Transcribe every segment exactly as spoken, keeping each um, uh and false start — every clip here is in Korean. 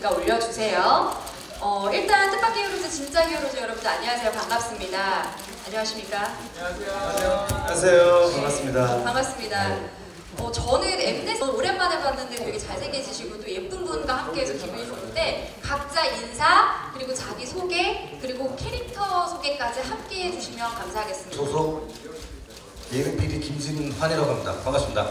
있으니까 올려주세요. 어, 일단 뜻밖의 히어로즈, 진짜 히어로즈 여러분들 안녕하세요. 반갑습니다. 안녕하십니까? 안녕하세요. 안녕하세요. 반갑습니다. 반갑습니다. 어, 저는 엠넷 오랜만에 봤는데 되게 잘생겨지시고 또 예쁜 분과 함께해서 기분이 좋은데 각자 인사 그리고 자기 소개 그리고 캐릭터 소개까지 함께 해주시면 감사하겠습니다. 소속 예능 피디 김진환이라고 합니다. 반갑습니다.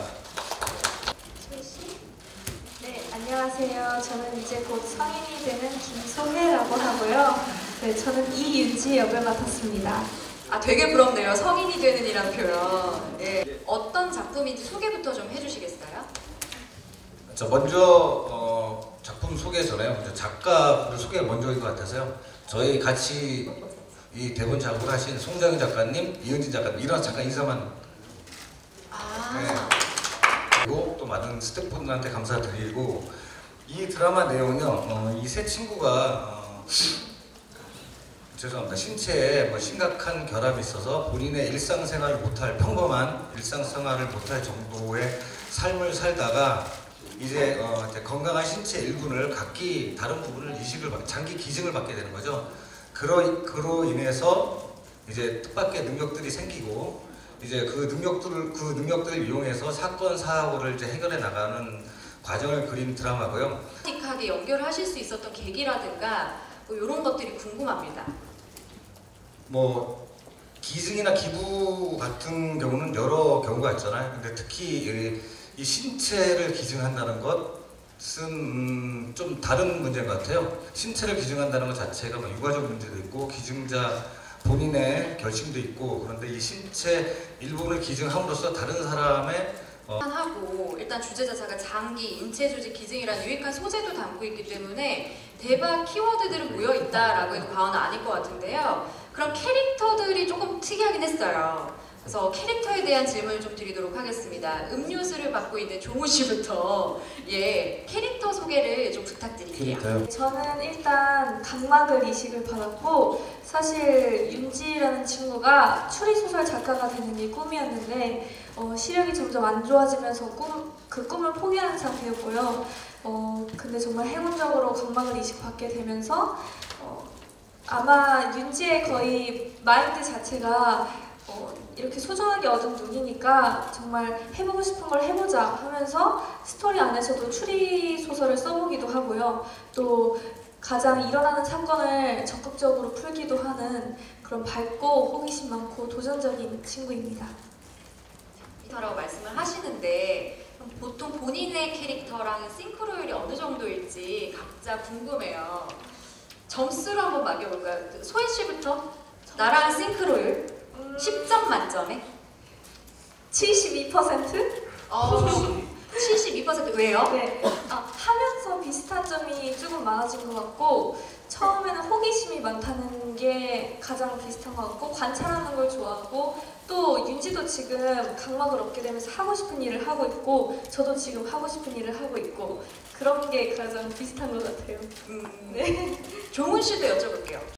네, 안녕하세요. 저는 이제 곧 성인이 되는 김소혜라고 하고요. 네, 저는 이윤지 역을 맡았습니다. 아, 되게 부럽네요. 성인이 되는 이란 표현. 네. 어떤 작품인지 소개부터 좀 해주시겠어요? 자, 먼저 어, 작품 소개 전에 먼저 작가를 소개가 먼저일 것 같아서요. 저희 같이 이 대본 작업을 하신 송정희 작가님, 이은진 작가님 이런 작가 인사만 아. 네. 그리고 또 많은 스태프분들한테 감사드리고 이 드라마 내용은요. 어, 이 세 친구가 어, 죄송합니다. 신체에 뭐 심각한 결함이 있어서 본인의 일상생활을 못할 평범한 일상생활을 못할 정도의 삶을 살다가 이제, 어, 이제 건강한 신체 일부를 각기 다른 부분을 이식을 받, 장기 기증을 받게 되는 거죠. 그로 그로 인해서 이제 뜻밖의 능력들이 생기고 이제 그 능력들을 그 능력들을 이용해서 사건 사고를 이제 해결해 나가는 과정을 그린 드라마고요. 하게 연결하실 수 있었던 계기라든가 뭐 이런 것들이 궁금합니다. 뭐 기증이나 기부 같은 경우는 여러 경우가 있잖아요. 근데 특히 이 신체를 기증한다는 것은 음, 좀 다른 문제인 것 같아요. 신체를 기증한다는 것 자체가 뭐 유가적 문제도 있고 기증자 본인의 결심도 있고 그런데 이 신체 일부분을 기증함으로써 다른 사람의 어 하고 일단 주제 자체가 장기, 인체 조직 기증이라는 유익한 소재도 담고 있기 때문에 대박 키워드들은 모여 있다라고 해도 과언은 아닐 것 같은데요. 그럼 캐릭터들이 조금 특이하긴 했어요. 그래서 캐릭터에 대한 질문을 좀 드리도록 하겠습니다. 음료수를 맡고 있는 종우 씨부터 예 캐릭터 소개를 좀 부탁드릴게요. 캐릭터요? 저는 일단 각막을 이식을 받았고 사실 윤지라는 친구가 추리소설 작가가 되는 게 꿈이었는데 어, 시력이 점점 안 좋아지면서 꿈, 그 꿈을 포기하는 상태였고요. 어, 근데 정말 행운적으로 각막을 이식받게 되면서 어, 아마 윤지의 거의 마인드 자체가 어, 이렇게 소중하게 얻은 눈이니까 정말 해보고 싶은 걸 해보자 하면서 스토리 안에서도 추리 소설을 써보기도 하고요. 또 가장 일어나는 사건을 적극적으로 풀기도 하는 그런 밝고 호기심 많고 도전적인 친구입니다. 캐릭터라고 말씀을 하시는데 보통 본인의 캐릭터랑 싱크로율이 어느 정도일지 각자 궁금해요. 점수로 한번 매겨볼까요? 소혜 씨부터 나랑 싱크로율 음... 십 점 만점에 칠십이 퍼센트? 어, 칠십이 퍼센트 왜요? 네. 아, 하면서 비슷한 점이 조금 많아진 것 같고 처음에는 호기심이 많다는 게 가장 비슷한 것 같고 관찰하는 걸 좋아하고 또 윤지도 지금 각막을 얻게 되면서 하고 싶은 일을 하고 있고 저도 지금 하고 싶은 일을 하고 있고 그런 게 가장 비슷한 것 같아요. 음, 네. 종훈 씨도 여쭤볼게요.